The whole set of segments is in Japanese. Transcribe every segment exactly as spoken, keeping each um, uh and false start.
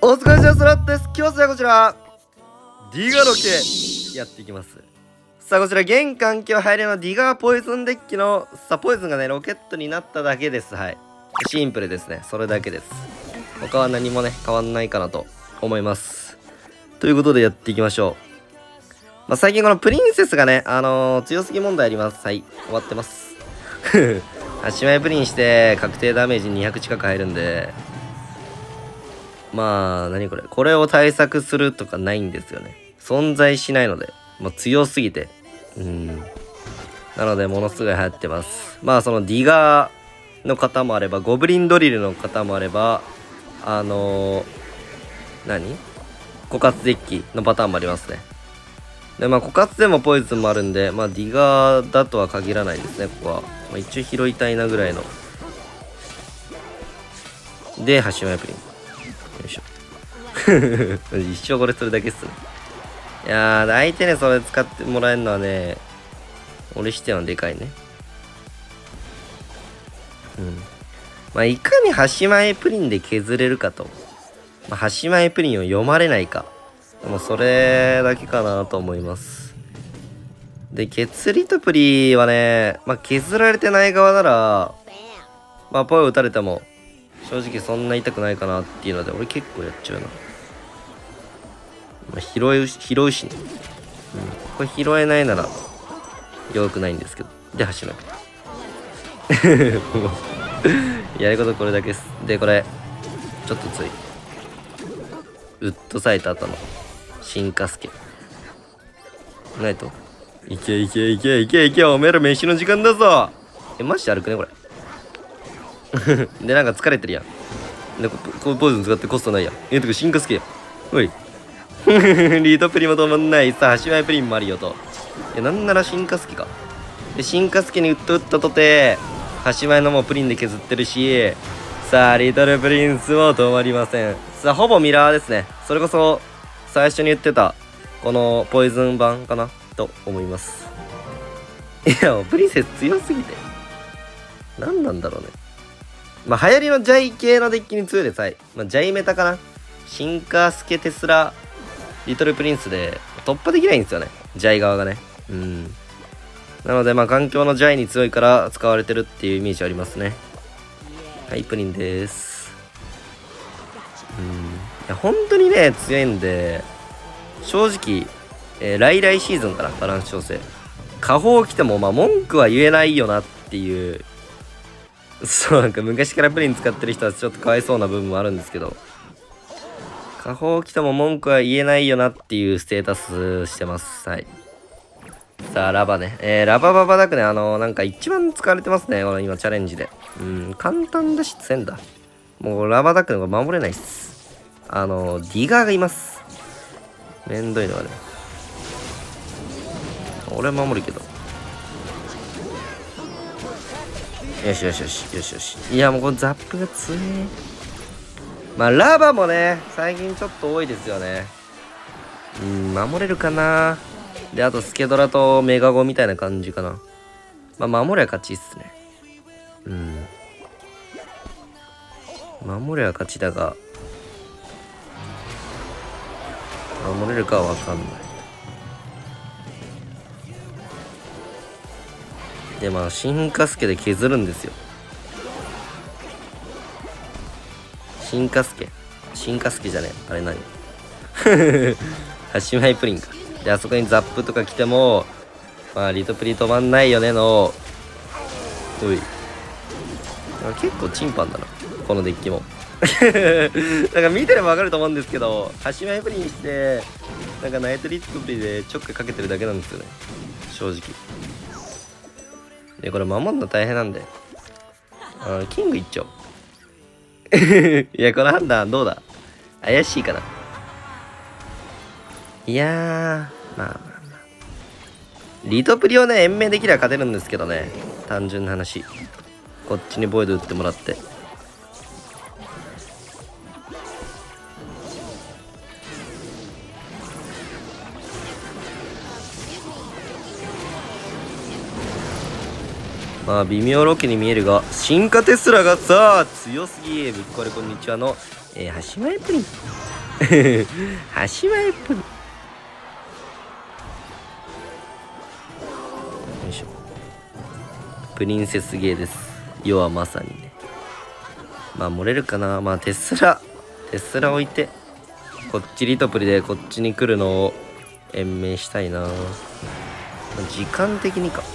お疲れ様スラットです。今日はこちらディガロ系やっていきます。さあこちら現環境入りのディガーポイズンデッキのさあポイズンがねロケットになっただけです。はい、シンプルですね。それだけです。他は何もね変わんないかなと思います。ということでやっていきましょう。まあ、最近このプリンセスがねあのー、強すぎ問題あります。はい、終わってます姉妹プリンして確定ダメージにひゃく近く入るんで、まあ何これこれを対策するとかないんですよね。存在しないのでもう強すぎて、うんなのでものすごい流行ってます。まあそのディガーの方もあればゴブリンドリルの方もあればあのー、何枯渇デッキのパターンもありますね。でまあ枯渇でもポイズンもあるんで、まあディガーだとは限らないですね。ここは、まあ、一応拾いたいなぐらいので端前プリンよいしょ一生これするだけっすね。いやー相手ねそれ使ってもらえるのはね俺してはでかいね。うんまあいかに端前プリンで削れるかと、まあ、端前プリンを読まれないか、もうそれだけかなと思います。で血リトプリはね、まあ、削られてない側ならまあポイを打たれても正直そんな痛くないかなっていうので俺結構やっちゃうな。まあ、拾う拾うしね、うん、これ拾えないなら弱くないんですけど、で走らなくてやることこれだけです。でこれちょっとついウッドサイト後の進化スケないといけいけいけいけいけおめえら飯の時間だぞ。えマジで歩くねこれでなんか疲れてるやん。でここうポイズン使ってコストないやん。えとか進化スケやおいリートプリも止まんない。さあ端前プリンもあるよと。いやなんなら進化スケか。で進化スケにウッドウッドとて端前のもプリンで削ってるし、さあリトルプリンスも止まりません。さあほぼミラーですね。それこそ最初に言ってたこのポイズン版かなと思います。いやもうプリンセス強すぎて何なんだろうね。まあ流行りのジャイ系のデッキに強いです。はい、まあ、ジャイメタかな。進化スケテスラリトルプリンスで突破できないんですよねジャイ側がね。うんなのでまあ環境のジャイに強いから使われてるっていうイメージありますね。はいプリンです。うんいや本当にね強いんで正直、えー、来来シーズンからバランス調整下方来てもまあ文句は言えないよなっていう、そうなんか昔からプリン使ってる人はちょっとかわいそうな部分もあるんですけど、下方来ても文句は言えないよなっていうステータスしてます。はいさあラバね、えー、ラバババダクねあのー、なんか一番使われてますねこの今チャレンジで。うん簡単だし強いんだ。もうラバダクのが守れないっす。あのー、ディガーがいます。めんどいのはね俺は守るけどよしよしよしよしよし。いやもうこのザップが強え。まあラバもね最近ちょっと多いですよね。うん守れるかな。であとスケドラとメガゴみたいな感じかな。まあ守りゃ勝ちっすね。うん守りゃ勝ちだが守れるかは分かんない。でまあ進化スケで削るんですよ。進化スケ進化スケじゃねえあれ何端前プリンか。であそこにザップとか来てもまあリトプリ止まんないよねのおい結構チンパンだなこのデッキもなんか見てればわかると思うんですけど端前プリンしてなんかナイトリトプリでちょっかいかけてるだけなんですよね正直。でこれ守るの大変なんであキングいっちゃおういやこの判断どうだ怪しいかな。いやーまあまあまあリトプリをね延命できれば勝てるんですけどね単純な話こっちにボイド打ってもらってまあ微妙ロケに見えるが進化テスラがさあ強すぎ。ぶっこれこんにちはの、えー、端前プリン端前プリン。よいしょ。プリンセスゲーです。要はまさにね。まあ漏れるかな。まあテスラテスラ置いてこっちリトプリでこっちに来るのを延命したいな。時間的にか。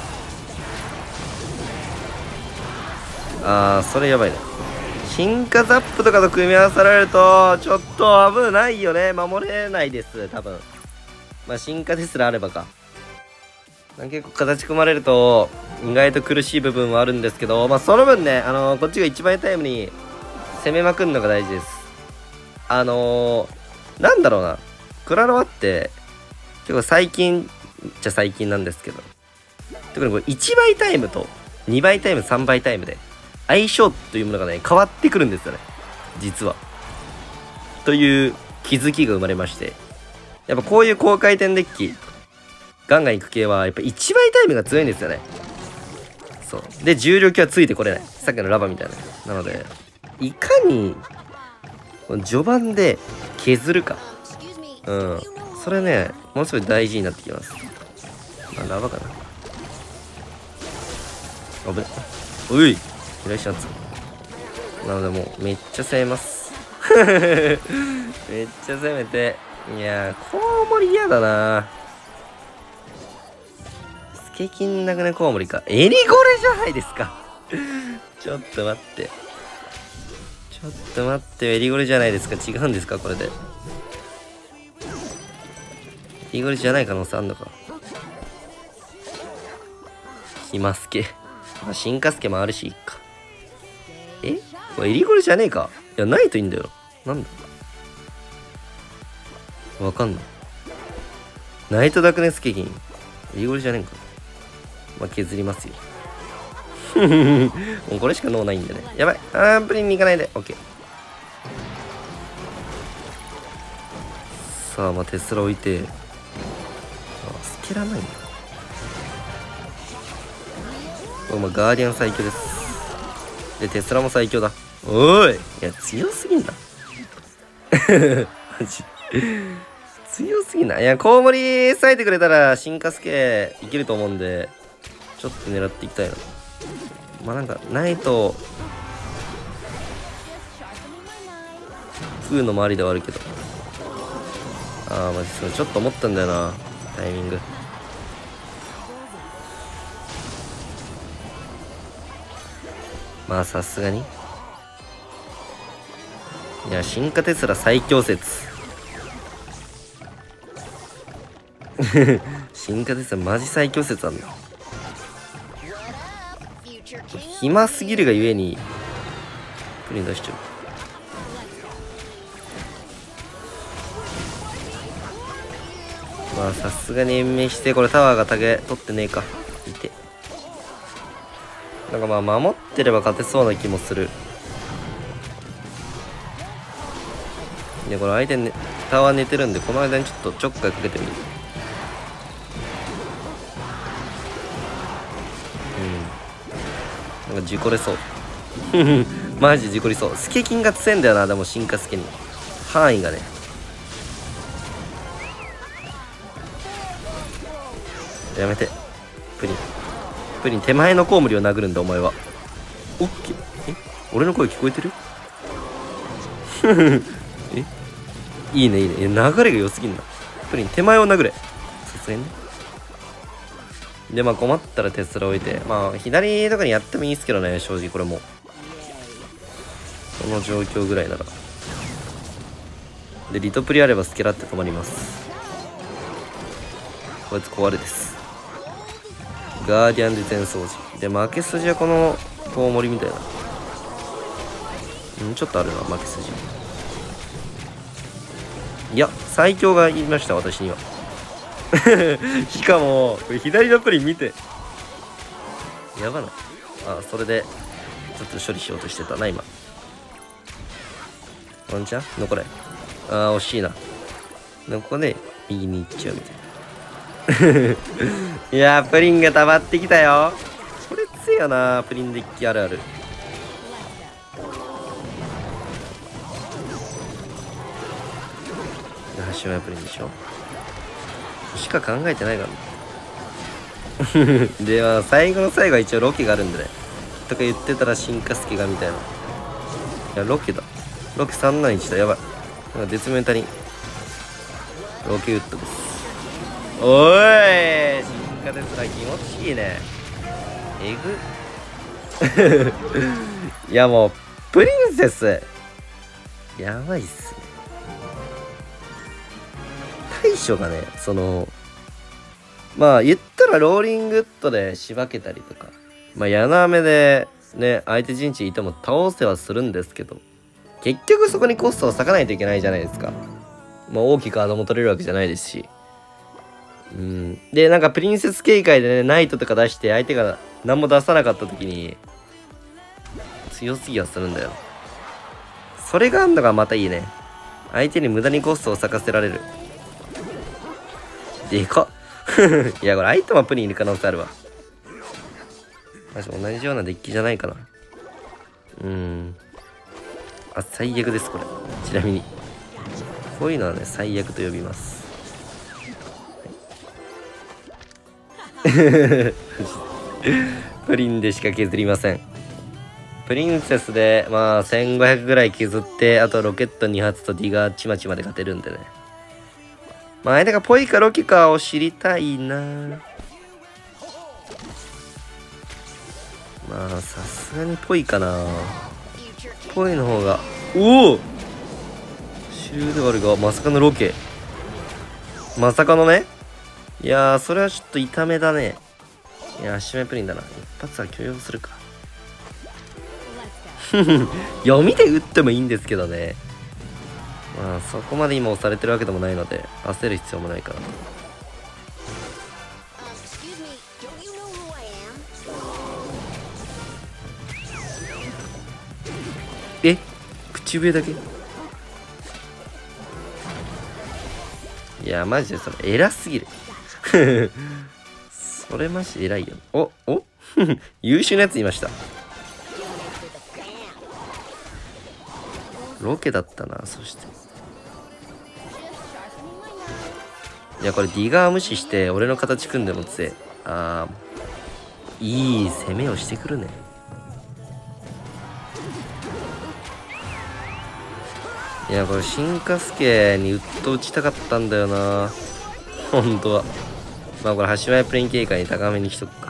あーそれやばいね。進化ザップとかと組み合わされるとちょっと危ないよね。守れないです多分。まあ進化ですらあればか。結構形組まれると意外と苦しい部分はあるんですけど、まあその分ね、あのー、こっちが一番タイムに攻めまくるのが大事です。あのー、なんだろうな、クラロワって結構最近じゃ最近なんですけど、特にこれいちばいタイムとにばいタイムさんばいタイムで相性というものがね変わってくるんですよね実は。という気づきが生まれまして、やっぱこういう高回転デッキガンガンいく系はやっぱいちばいタイムが強いんですよね。そうで重力はついてこれない、さっきのラバみたいな。なのでいかに序盤で削るか、うんそれねものすごい大事になってきます。まあラバかな。あぶね、おいいらっしゃいませ。なのでもうめっちゃ攻めますめっちゃ攻めて、いやーコウモリ嫌だな。スケキンなくねコウモリか。エリゴレじゃないですかちょっと待ってちょっと待ってエリゴレじゃないですか。違うんですかこれで。エリゴレじゃない可能性あんのか。ヒマスケ、まあ、進化スケもあるしいっか。えこれエリゴレじゃねえか。いやないといいんだよ。なんだわかんない。ナイトダークネスケキンエリゴレじゃねえか。まあ削りますよもうこれしか脳ないんでね。やばい、あープリンに行かないで。オッケー。さあまあテスラ置いて、あスケらないんだ。お前ガーディアン最強です。でテスラも最強だ。おいいや強すぎんなマジ強すぎない。いやコウモリ割いてくれたら進化スケいけると思うんでちょっと狙っていきたいな。まあなんかないと食うのもありではあるけど、ああマジそうちょっと思ったんだよなタイミング。まあさすがにいや進化テスラ最強説進化テスラマジ最強説あんだ。暇すぎるがゆえにプリン出しちゃう。まあさすがに延命して、これタワーがタゲ取ってねえか。いてなんかまあ守ってれば勝てそうな気もする。でこれ相手、ね、タワー寝てるんでこの間にちょっとちょっかいかけてみる。うんなんか事故れそうマジ事故りそう。スケキンが強いんだよな。でも進化スケに範囲がね。やめてプリンプリン手前のコウモリを殴るんだお前は。オッケー。え俺の声聞こえてるえいいねいいね。流れが良すぎんな。プリン手前を殴れ。さすがにね。でまあ困ったらテスラ置いて、まあ左とかにやってもいいですけどね正直これもこの状況ぐらいなら。でリトプリあればスケラって止まります。こいつ壊れです。ガーディアンで全掃除で負け筋はこのコウモリみたいな。うんちょっとあるな負け筋。いや最強が言いました私にはしかもこれ左のプリン見てやばない。あそれでちょっと処理しようとしてたな今。ワンチャン残れ。あー惜しいな。でここで右に行っちゃうみたいないやープリンが溜まってきたよ。これ強いよなプリンデッキあるある。 シュマイプリンでしょしか考えてないからねでまあ最後の最後は一応ロケがあるんでねとか言ってたら進化スケがみたいないやロケだロケさんなな一だやばいなんか絶妙に足りんロケウッドですおい進化ですら気持ちいいねえぐいやもうプリンセスやばいっすね対処がねそのまあ言ったらローリングウッドでしばけたりとかまあ矢の雨でね相手陣地いても倒せはするんですけど結局そこにコストを割かないといけないじゃないですかまあ大きくカードも取れるわけじゃないですしうんでなんかプリンセス警戒でねナイトとか出して相手が何も出さなかった時に強すぎはするんだよそれがあんのがまたいいね相手に無駄にコストを割かせられるでかっいやこれアイテムはプリンいる可能性あるわマジ同じようなデッキじゃないかなうんあ最悪ですこれちなみにこういうのはね最悪と呼びますプリンでしか削りませんプリンセスでまあせんごひゃくぐらい削ってあとロケットに発とディガーちまちまで勝てるんでねまあ相手がポイかロケかを知りたいなまあさすがにポイかなポイの方がおおシュールワルがまさかのロケまさかのねいやーそれはちょっと痛めだねいやーシュマイプリンだな一発は許容するか読みで打ってもいいんですけどねまあそこまで今押されてるわけでもないので焦る必要もないかなとえ口笛だけいやマジでそれ偉すぎるそれマジで偉いよおお優秀なやついましたロケだったなそしていやこれディガー無視して俺の形組んでも強えあーいい攻めをしてくるねいやこれ進化スケにウッド打ちたかったんだよな本当はまあこれ端前プリン警戒に高めにしとくか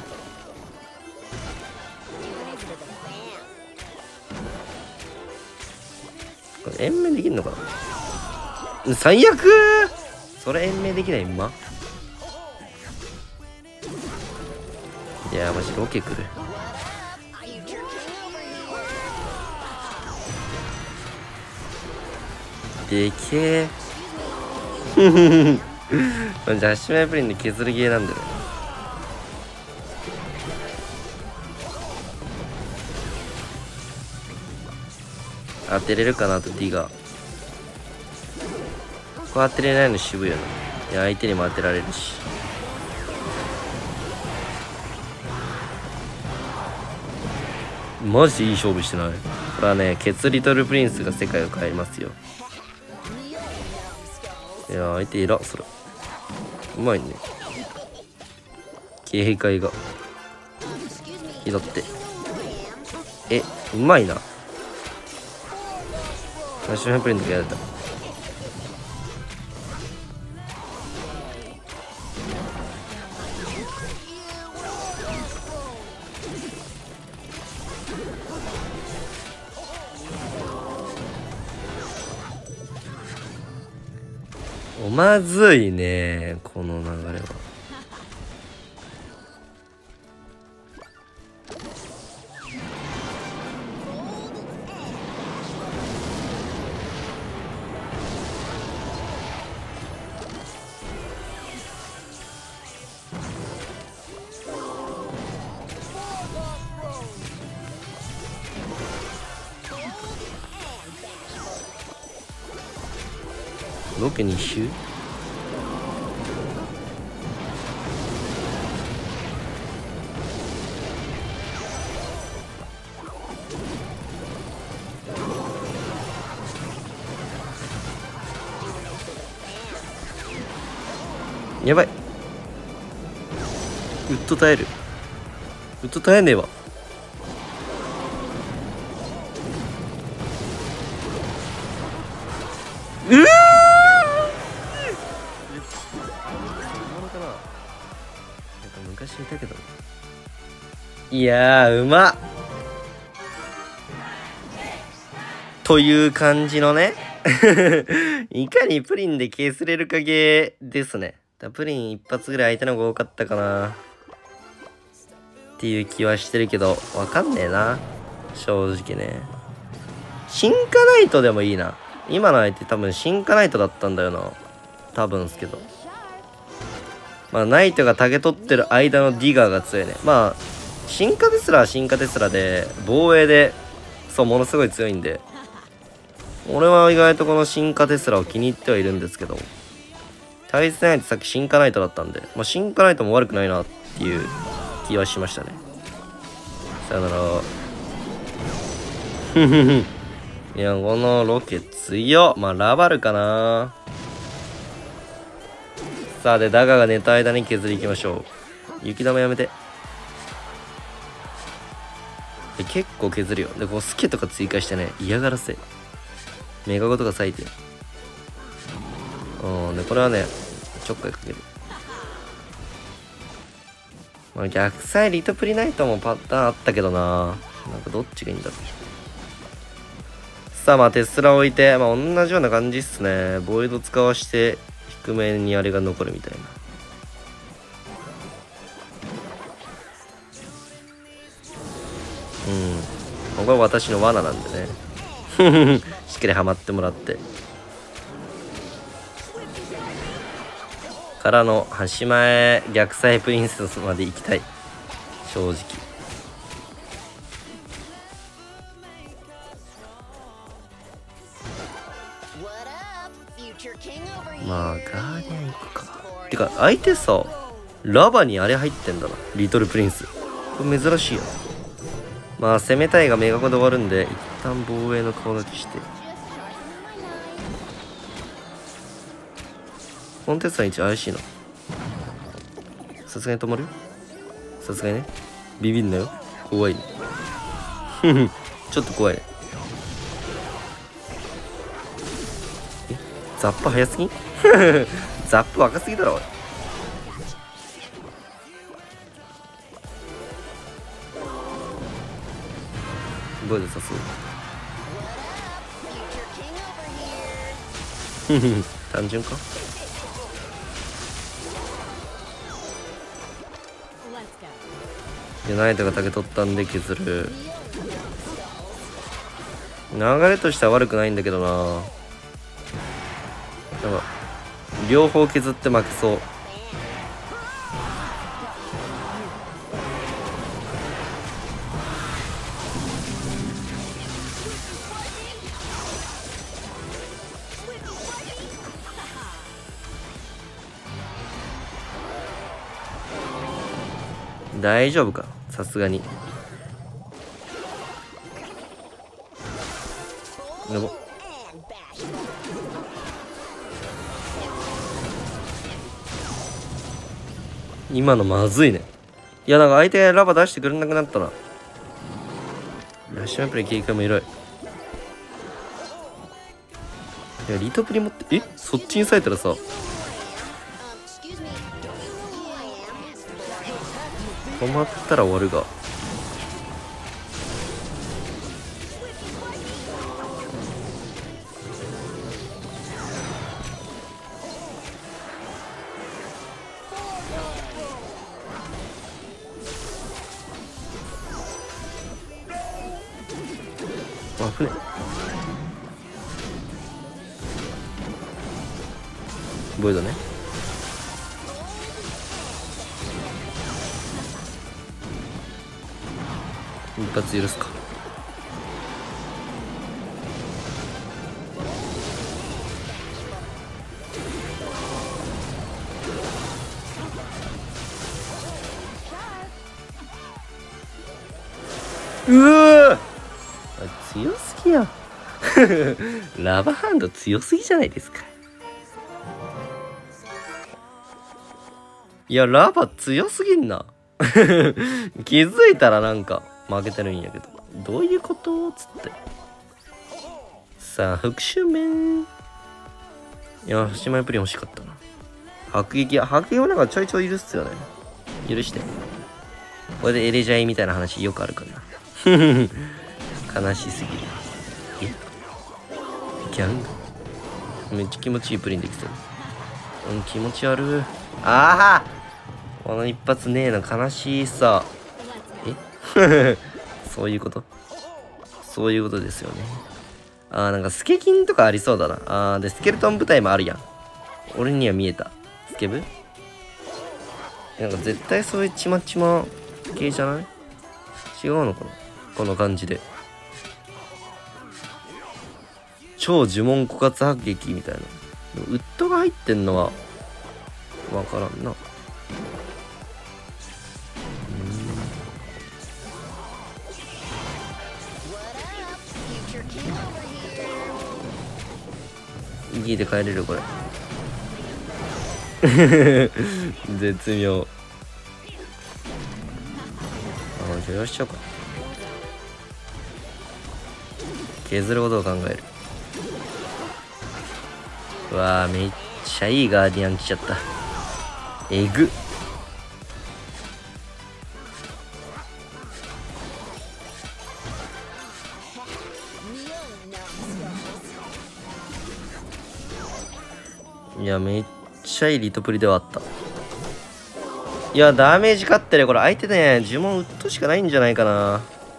これ延命できんのかな最悪それ延命できないまいやマジロケ来るでけえマジ端前プリンで削るゲーなんだよね当てれるかなと D がここ当てれないの渋いよな。いや相手にも当てられるしマジでいい勝負してない。これはねケツリトルプリンスが世界を変えますよ。いや相手偉っそれうまいね警戒が拾ってえうまいなナショナルプリントやられたおまずいねこの流れは。ロケに周やばい。ウッド耐える。ウッド耐えねえわ。うわー昔いたけど。いやーうまっという感じのねいかにプリンで削れるかゲーですね。プリン一発ぐらい相手の方が多かったかなっていう気はしてるけど、わかんねえな正直ね。進化ナイトでもいいな。今の相手多分進化ナイトだったんだよな多分っすけど、まあナイトがタゲ取ってる間のディガーが強いね。まあ進化テスラは進化テスラで防衛でそうものすごい強いんで、俺は意外とこの進化テスラを気に入ってはいるんですけど、対戦相手さっき進化ナイトだったんで、まあ、進化ナイトも悪くないなっていう気はしましたね。さよならいやこのロケ強っ。まあラバルかな。さあでダガが寝た間に削りいきましょう。雪玉やめて。で結構削るよ。でこうスケとか追加してね、嫌がらせメガゴとか割いて、うんでこれはねちょっかいかける。まあ逆サイリトプリナイトもパターンあったけどな、なんかどっちがいいんだろう。さあまあテスラ置いて、まあ同じような感じっすね。ボイド使わして低めにあれが残るみたいな。うんこれは私の罠なんでねしっかりハマってもらってからの端前逆サイプリンセスまで行きたい正直。まあガーディアン行くか。てか相手さラバにあれ入ってんだな、リトルプリンス。これ珍しいよ。まあ攻めたいがメガコで終わるんで一旦防衛の顔書きして、コンテストの位置怪しいな。さすがに止まる？さすがにね。ビビんなよ。怖いね。ちょっと怖いね。えザップ早すぎんザップ若すぎだろおい。ボイド刺す単純か。ユナイトがタゲ取ったんで削る。流れとしては悪くないんだけどな。なんか両方削って負けそう。大丈夫かさすがに。でも今のまずいね。いやなんか相手ラバ出してくれなくなったな。ラッシュマンプレイ警戒も広い。いやリトプリ持ってえそっちにされたらさ止まったら終わるが。あ船ボイドね。一発許すか。うわ強すぎやラバーハンド強すぎじゃないですか。 いや、ラバ強すぎんな。気づいたらなんか負けてるんやけど。どういうことつって。さあ、復讐面。いや、姉妹プリン欲しかったな。迫撃、迫撃もなんかちょいちょいいるっすよね。許して。これでエレジャイみたいな話よくあるからな。悲しすぎる。えギャングめっちゃ気持ちいいプリンできてる。うん、気持ち悪い。ああこの一発ねえの悲しいさ。えそういうことそういうことですよね。あーなんかスケキンとかありそうだな。あーで、スケルトン部隊もあるやん。俺には見えた。スケブなんか絶対そういうちまちま系じゃない？違うのかなこの感じで。超呪文枯渇迫撃みたいな。ウッドが入ってんのはわからんな。ギーで帰れるこれ。絶妙。あ、許容しちゃうか。削ることを考える。うわーめっちゃいいガーディアン来ちゃった。えぐっ。いやめっちゃいいリトプリではあった。いやダメージ勝ってるこれ。相手ね呪文ウッドしかないんじゃないかな。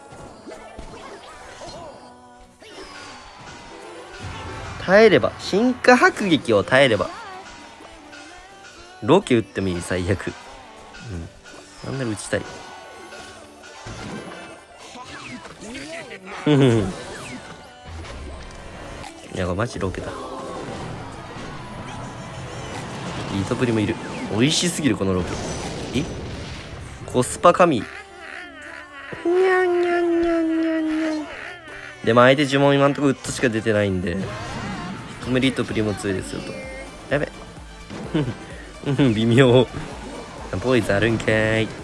耐えれば進化迫撃を耐えればロケ打ってもいい。最悪。うんなんなら打ちたい。いやこれマジロケだ。リトプリもいる。美味しすぎるこのロケ。えコスパ神。にゃんにゃんにゃんにゃんにゃん。でも相手呪文今んとこウッドしか出てないんでヒトムリトプリも強いですよと。やべうん微妙。ポイズあるんかーいっていう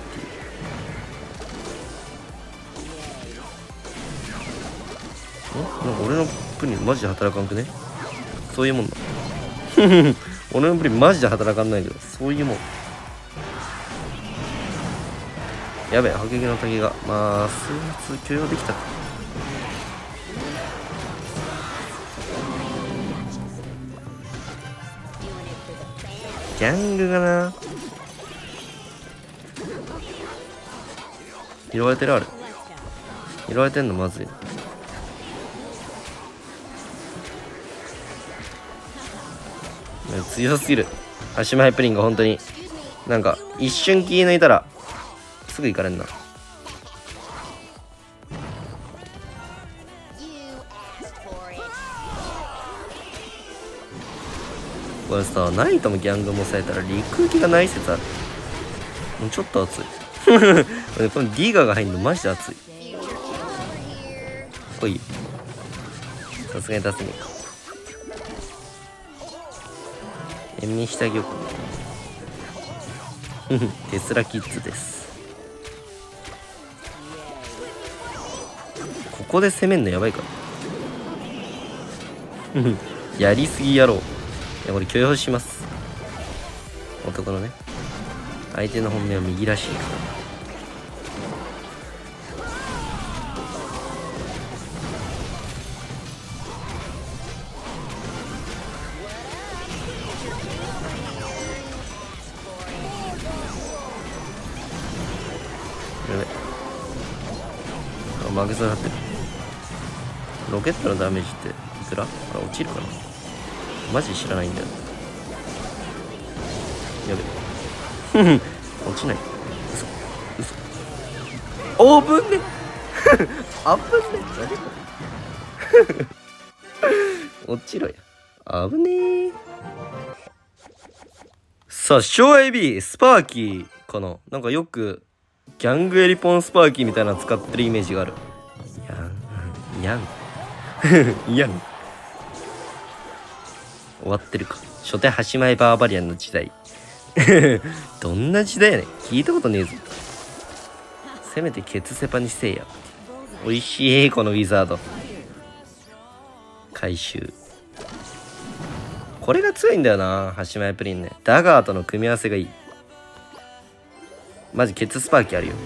。んなんか俺のプリンマジで働かんくね。そういうもんだ。俺のプリンマジで働かんないけどそういうもん。やべえ迫撃の滝がまあ数発許容できたか。ギャングがな拾われてる。ある拾われてんのまずい。強すぎる。足前プリンが本当になんか一瞬気抜いたらすぐ行かれんな。これさナイトもギャングも抑えたら陸行きがない説ある。ちょっと熱い。このディガが入るのマジで熱い。来い。さすがに出せねえか。延命してあげようか。テスラキッズです。ここで攻めんのやばいから。やりすぎやろう。いやこれ許容します。男のね相手の本命は右らしいから。負けそうになってる。ロケットのダメージっていくら？あれ落ちるかな。マジ知らないんだよ。やべ落ちない。嘘嘘おぶんねあぶんね落ちろや。あぶねー。さあショーエビースパーキーかな。なんかよくギャングエリポンスパーキーみたいなの使ってるイメージがある。やんやんやん終わってるか。初手端前バーバリアンの時代どんな時代やねん。聞いたことねえぞ。せめてケツセパにせえや。おいしいこのウィザード。回収。これが強いんだよな、端前プリンね。ダガーとの組み合わせがいい。マジケツスパーキーあるよ。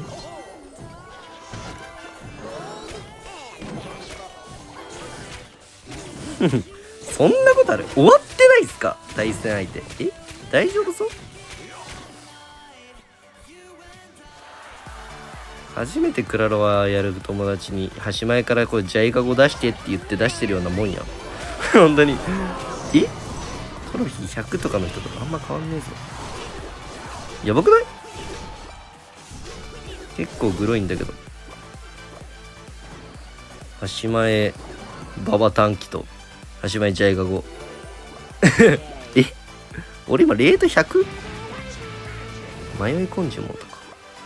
えそんなことある？終わってないっすか対戦相手。え大丈夫そう？初めてクラロワやる友達に端前からこれジャイカゴ出してって言って出してるようなもんやん。本当に。えトロフィーひゃくとかの人とかあんま変わんねえぞ。やばくない？結構グロいんだけど。端前ババ短期と端前ジャイカゴ。え俺今レート ひゃく？ 迷い込んじゅうもんとか。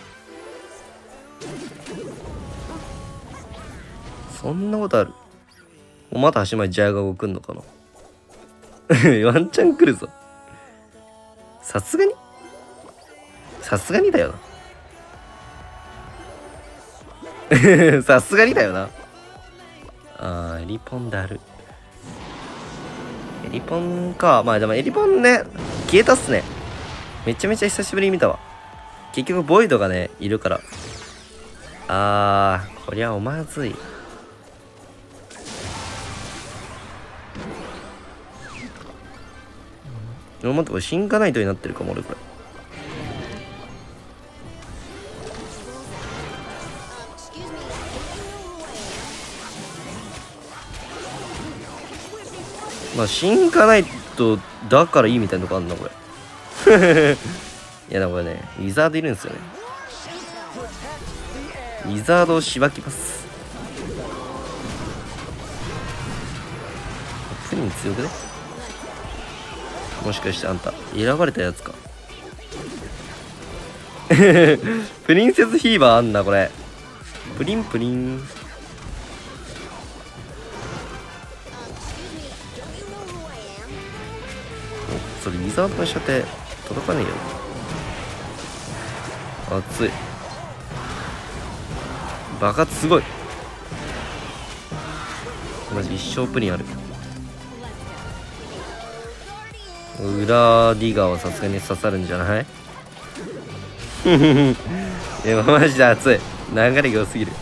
そんなことある？もうまた端前ジャイカゴ来んのかな。ワンチャン来るぞ。さすがにさすがにだよな。さすがにだよな。あーエリポンだる。エリポンか。まあでもエリポンね消えたっすね。めちゃめちゃ久しぶりに見たわ。結局ボイドがねいるから。あーこりゃおまずい。待ってこれ進化ナイトになってるかも俺これ。まあ進化ナイトだからいいみたいなとこあんなこれ。いやでもこれねウィザードいるんですよね。ウィザードをしばきます。プリン強くね。もしかしてあんた選ばれたやつか。プリンセスフィーバーあんなこれ。プリンプリン。おそれウィザードの射程届かねえよ。熱い。爆発すごい。マジ一生プリンある。裏ディガーはさすがに刺さるんじゃない？いやマジで熱い。流れが良すぎる。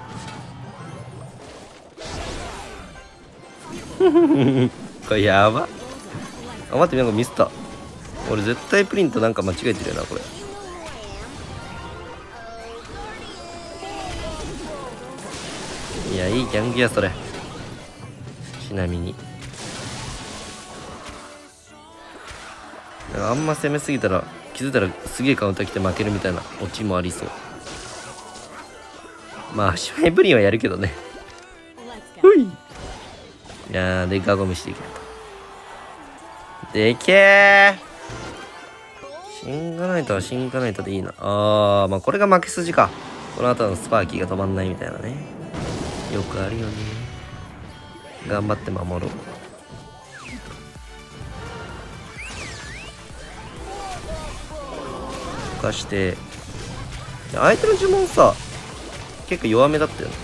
これやば。あ待ってなんかミスった。俺絶対プリンとなんか間違えてるよなこれ。いやいいギャングやそれ。ちなみにあんま攻めすぎたら気づいたらすげえカウンター来て負けるみたいなオチもありそう。まあシュマイプリンはやるけどね。ほい。いやーでガゴムしていくとでけー。シンガナイトはシンガナイトでいいな。あーまあこれが負け筋か。この後のスパーキーが止まんないみたいなね。よくあるよね。頑張って守ろう。かして相手の呪文さ結構弱めだったよね。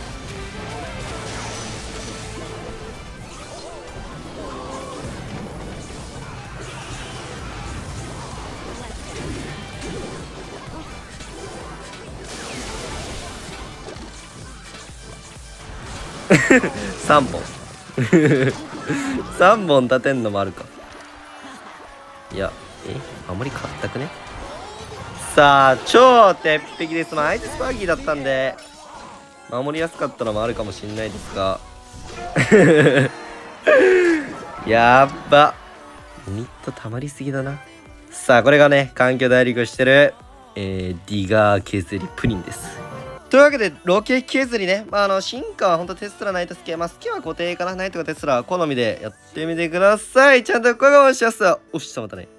さんぼんさんぼん立てんのもあるか。いやえあんまり硬くね。さあ超鉄壁です。まあ相手スパーギーだったんで守りやすかったのもあるかもしれないですがやっばミッド溜まりすぎだな。さあこれがね環境大陸してる、えー、ディガー削りプリンです。というわけでロケ削りね、まあ、あの進化はほんとテスラナイトスケ、まあ、好きは固定かな。ナイトかテスラは好みでやってみてください。ちゃんと声がしやすさおっしゃまたね。